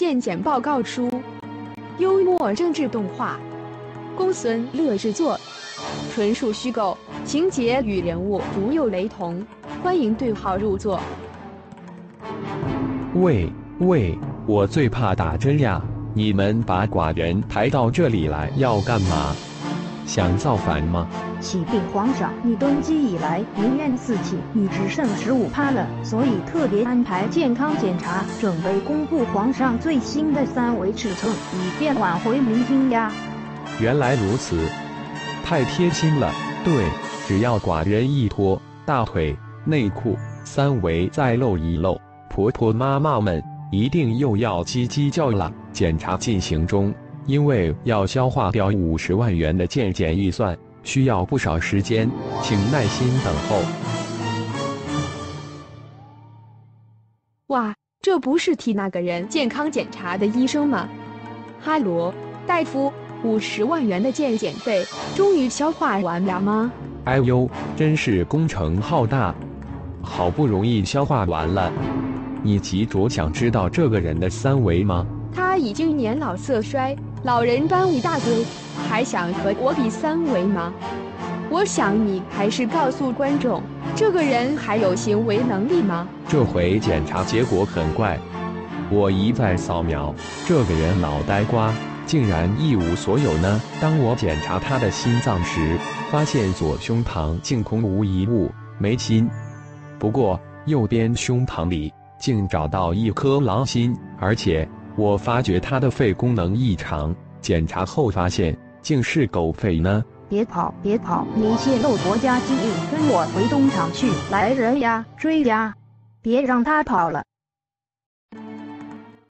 健检报告书，幽默政治动画，公孙乐制作，纯属虚构，情节与人物如有雷同，欢迎对号入座。 喂，我最怕打针呀！你们把寡人抬到这里来要干嘛？想造反吗？ 启禀皇上，你登基以来民怨四起，你只剩15%了，所以特别安排健康检查，准备公布皇上最新的3维尺寸，以便挽回民心呀。 原来如此，太贴心了。对，只要寡人一脱大腿、内裤3维再露一露，婆婆妈妈们一定又要叽叽叫了。检查进行中，因为要消化掉50万元的健检预算，需要不少时间，请耐心等候。 哇，这不是替那个人健康检查的医生吗？哈罗，大夫，50万元的健检费终于消化完了吗？ 哎呦，真是工程浩大，好不容易消化完了。你急着想知道这个人的3维吗？ 他已经年老色衰，老人斑一大堆，还想和我比3维吗？我想你还是告诉观众，这个人还有行为能力吗？ 这回检查结果很怪，我一再扫描，这个人脑袋瓜竟然一无所有呢。当我检查他的心脏时，发现左胸膛竟空无一物，没心。不过右边胸膛里竟找到一颗狼心，而且我发觉他的肺功能异常，检查后发现竟是狗肺呢。 别跑，你泄露国家机密，跟我回东厂去！来人呀，追呀！别让他跑了。